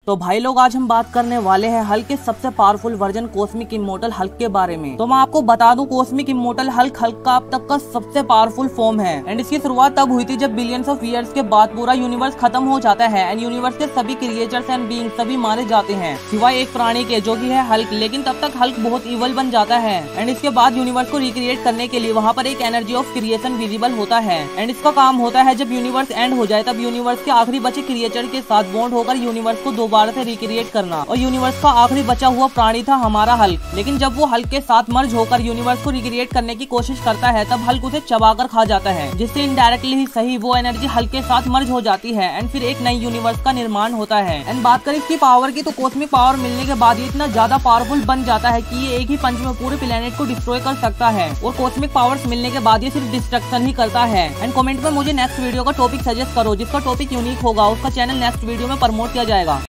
तो भाई लोग आज हम बात करने वाले हैं हल्क के सबसे powerful version cosmic immortal Hulk के बारे में। तो मैं आपको बता दूं कॉस्मिक इमोर्टल हल्क का अब तक का सबसे पावरफुल फॉर्म है एंड इसकी शुरुआत तब हुई थी जब बिलियंस ऑफ ईयर्स के बाद पूरा यूनिवर्स खत्म हो जाता है एंड यूनिवर्स के सभी क्रिएचर्स एंड बीइंग सभी मारे जाते हैं सिवाय एक प्राणी के जो कि है हल्क। लेकिन तब तक हल्क बहुत इवल बन जाता है एंड इसके बाद यूनिवर्स को रिक्रिएट करने के लिए वहाँ पर एक एनर्जी ऑफ क्रिएशन विजिबल होता है एंड इसका काम होता है जब यूनिवर्स एंड हो जाए तब यूनिवर्स के आखिरी बचे क्रिएचर के साथ बॉन्ड होकर यूनिवर्स को दोबारा से रिक्रिएट करना। और यूनिवर्स का आखिरी बचा हुआ प्राणी था हमारा हल्क। लेकिन जब वो हल्क के साथ मर्ज होकर यूनिवर्स को रिक्रिएट करने की कोशिश करता है तब हल्क उसे चबाकर खा जाता है, जिससे इनडायरेक्टली ही सही वो एनर्जी हल्क के साथ मर्ज हो जाती है एंड फिर एक नई यूनिवर्स का निर्माण होता है। एंड बात करें इसकी पावर की तो कॉस्मिक पावर मिलने के बाद ये इतना ज्यादा पावरफुल बन जाता है कि ये एक ही पंच में पूरे प्लेनेट को डिस्ट्रॉय कर सकता है। और कॉस्मिक पावर्स मिलने के बाद ये सिर्फ डिस्ट्रक्शन ही करता है। एंड कमेंट में मुझे नेक्स्ट वीडियो का टॉपिक सजेस्ट करो, जिसका टॉपिक यूनिक होगा उसका चैनल नेक्स्ट वीडियो में प्रमोट किया जाएगा।